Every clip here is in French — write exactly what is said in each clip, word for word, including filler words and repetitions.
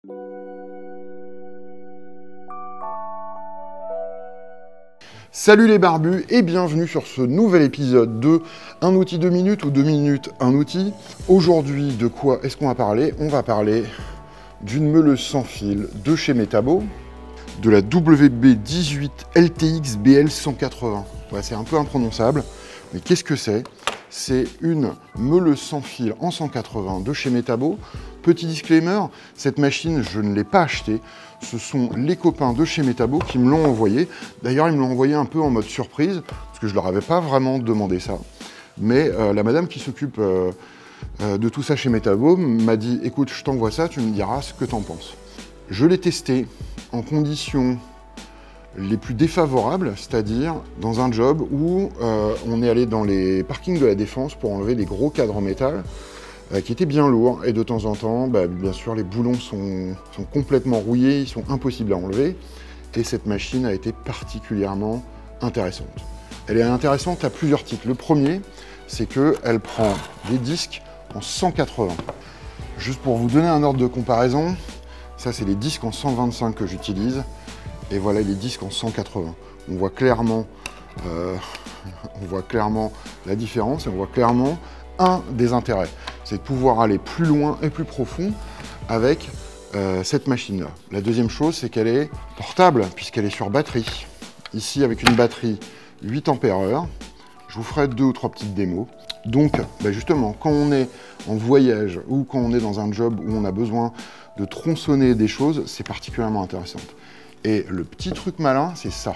Salut les barbus et bienvenue sur ce nouvel épisode de Un outil deux minutes ou deux minutes un outil. Aujourd'hui, de quoi est-ce qu'on va parler? On va parler d'une meuleuse sans fil de chez Metabo, de la W B dix-huit L T X B L cent quatre-vingts. Ouais, c'est un peu imprononçable, mais qu'est-ce que c'est? C'est une meuleuse sans fil en cent quatre-vingts de chez Metabo. Petit disclaimer, cette machine, je ne l'ai pas achetée. Ce sont les copains de chez Metabo qui me l'ont envoyé. D'ailleurs, ils me l'ont envoyé un peu en mode surprise, parce que je ne leur avais pas vraiment demandé ça. Mais euh, la madame qui s'occupe euh, euh, de tout ça chez Metabo m'a dit « Écoute, je t'envoie ça, tu me diras ce que tu en penses ». Je l'ai testé en conditions les plus défavorables, c'est-à-dire dans un job où euh, on est allé dans les parkings de la Défense pour enlever les gros cadres en métal euh, qui étaient bien lourds, et de temps en temps, bah, bien sûr, les boulons sont, sont complètement rouillés, ils sont impossibles à enlever, et cette machine a été particulièrement intéressante. Elle est intéressante à plusieurs titres. Le premier, c'est qu'elle prend des disques en cent quatre-vingts. Juste pour vous donner un ordre de comparaison, ça c'est les disques en cent vingt-cinq que j'utilise, et voilà les disques en cent quatre-vingts. On voit clairement, euh, on voit clairement la différence, et on voit clairement un des intérêts, c'est de pouvoir aller plus loin et plus profond avec euh, cette machine-là. La deuxième chose, c'est qu'elle est portable, puisqu'elle est sur batterie. Ici, avec une batterie huit ampères heure, je vous ferai deux ou trois petites démos. Donc, bah justement, quand on est en voyage ou quand on est dans un job où on a besoin de tronçonner des choses, c'est particulièrement intéressant. Et le petit truc malin, c'est ça.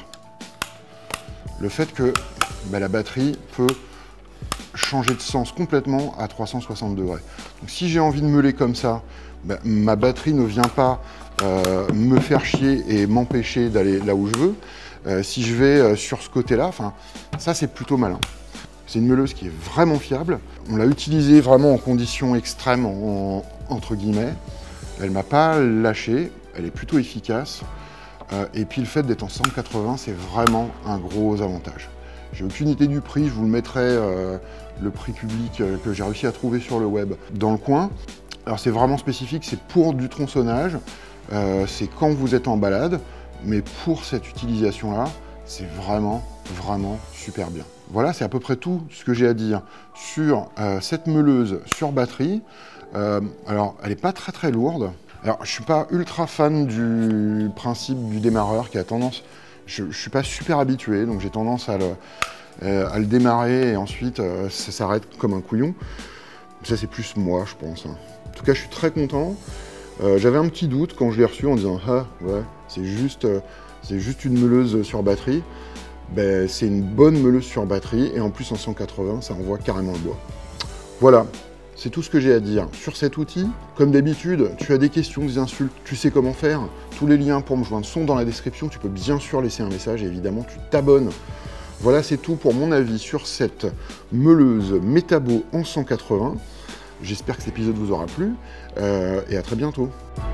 Le fait que bah, la batterie peut changer de sens complètement à trois cent soixante degrés. Donc si j'ai envie de meuler comme ça, bah, ma batterie ne vient pas euh, me faire chier et m'empêcher d'aller là où je veux. Euh, si je vais euh, sur ce côté-là, enfin, ça c'est plutôt malin. C'est une meuleuse qui est vraiment fiable. On l'a utilisée vraiment en conditions extrêmes, en, entre guillemets. Elle m'a pas lâché, elle est plutôt efficace. Euh, et puis le fait d'être en cent quatre-vingts, c'est vraiment un gros avantage. J'ai aucune idée du prix, je vous le mettrai, euh, le prix public euh, que j'ai réussi à trouver sur le web dans le coin. Alors c'est vraiment spécifique, c'est pour du tronçonnage, euh, c'est quand vous êtes en balade, mais pour cette utilisation-là, c'est vraiment, vraiment super bien. Voilà, c'est à peu près tout ce que j'ai à dire sur euh, cette meuleuse sur batterie. Euh, alors, elle n'est pas très très lourde. Alors, je ne suis pas ultra fan du principe du démarreur qui a tendance... Je ne suis pas super habitué, donc j'ai tendance à le, euh, à le démarrer et ensuite euh, ça s'arrête comme un couillon. Ça, c'est plus moi, je pense. Hein. En tout cas, je suis très content. Euh, J'avais un petit doute quand je l'ai reçu en disant « Ah, ouais, c'est juste, euh, c'est juste une meuleuse sur batterie. » Ben, c'est une bonne meuleuse sur batterie et en plus en cent quatre-vingts, ça envoie carrément le bois. Voilà. C'est tout ce que j'ai à dire sur cet outil. Comme d'habitude, tu as des questions, des insultes, tu sais comment faire. Tous les liens pour me joindre sont dans la description. Tu peux bien sûr laisser un message et évidemment, tu t'abonnes. Voilà, c'est tout pour mon avis sur cette meuleuse Metabo en cent quatre-vingts. J'espère que cet épisode vous aura plu euh, et à très bientôt.